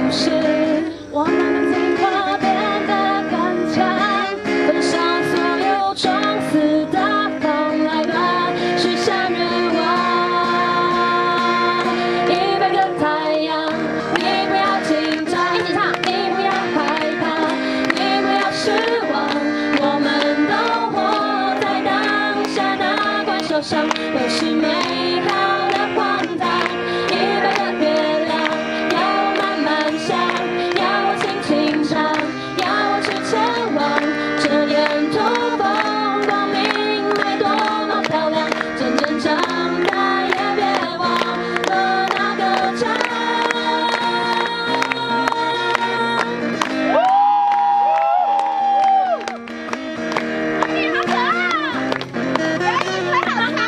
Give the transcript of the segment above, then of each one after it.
事，我们进化变得更强，分享所有装死的风来吧，许下愿望。100个太阳，你不要紧张，一起唱，你不要害怕，你不要失望，我们都活在当下，哪管受伤都是美好的荒唐。100个月亮，要我慢慢想，要我轻轻唱，要我去前往，这沿途风光明媚，多么漂亮，渐渐长大也别忘了那个家。你好可爱，腿好长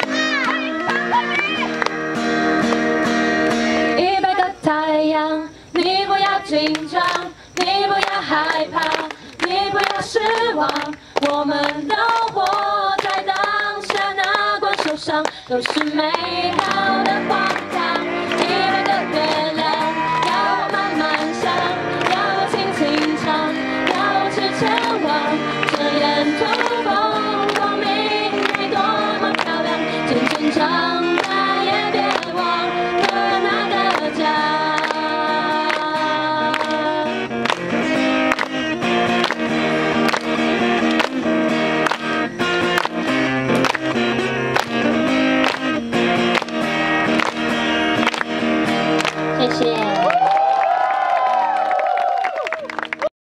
啊！100个太阳，你不要紧张，你不要害怕，你不要失望，我们都活在当下，哪管受伤都是美好的荒唐。